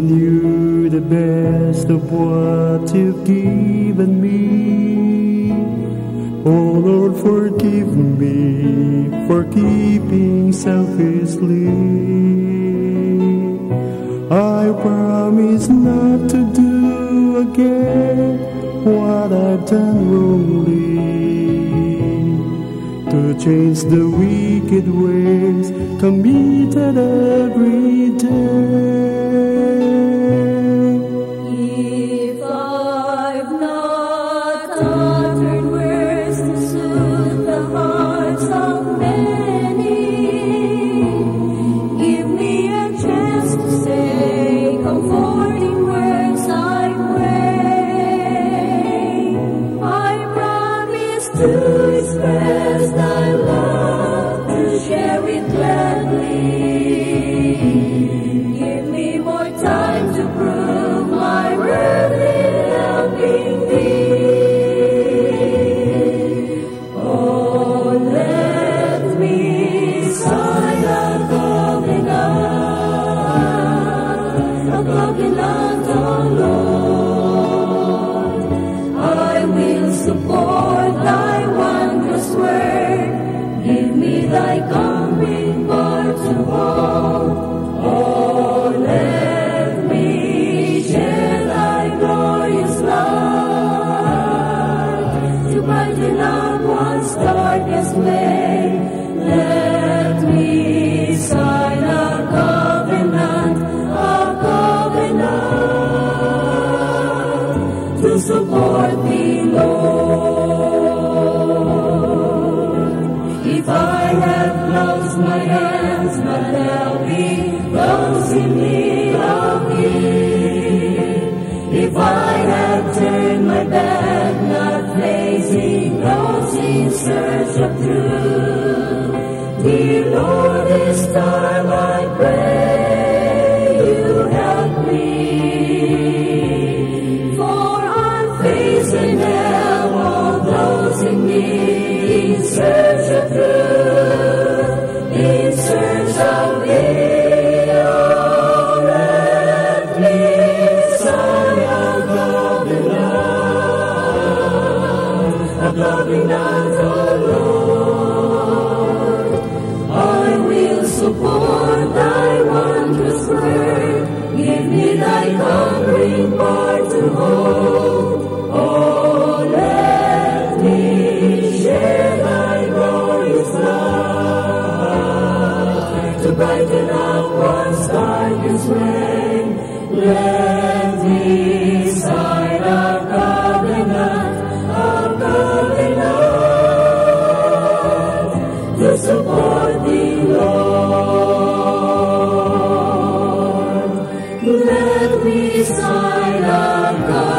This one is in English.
you the best of what you've given me. Oh Lord, forgive me for keeping selfishly. I promise not to do again what I've done wrongly, to change the wicked ways committed every day. If I've not uttered words to soothe the hearts of many, give me a chance to say comforting words, I pray. I promise to express thy love, to share it gladly. Give me more time to prove my worth in helping thee. Oh, let me sign a covenant, oh Lord. I will support thy wondrous word. Give me thy coming part to hold. Oh, let me share thy glorious light, to brighten up one's darkest way. Let me sign a covenant, to support thee, Lord. If I have closed my hands, not helping those in need of thee. If I have turned my back, not facing those in search of truth, dear Lord, this time I pray you help me. For I'm facing hell, all those in need, in search of truth, in search of thee. Oh, let me sign a covenant, oh Lord. I will support thy wondrous word. Give me thy conquering power to hold. Oh, let me share thy glorious light, to brighten up one's darkest way. Let me sign a covenant, to support thee, Lord. Let me sign a covenant.